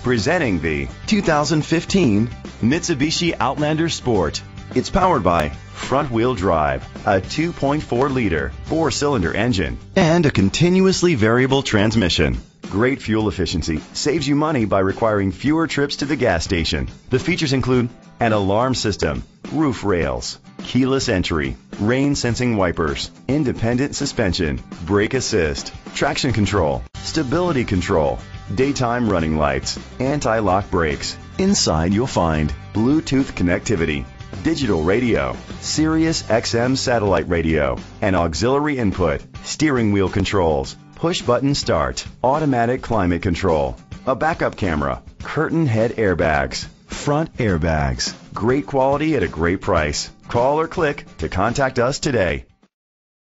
Presenting the 2015 Mitsubishi Outlander Sport. It's powered by front-wheel drive, a 2.4-liter four-cylinder engine, and a continuously variable transmission. Great fuel efficiency saves you money by requiring fewer trips to the gas station. The features include an alarm system, roof rails, keyless entry, rain-sensing wipers, independent suspension, brake assist, traction control, stability control, daytime running lights, anti-lock brakes. Inside you'll find Bluetooth connectivity, digital radio, Sirius XM satellite radio, an auxiliary input, steering wheel controls, push-button start, automatic climate control, a backup camera, curtain head airbags, front airbags. Great quality at a great price. Call or click to contact us today.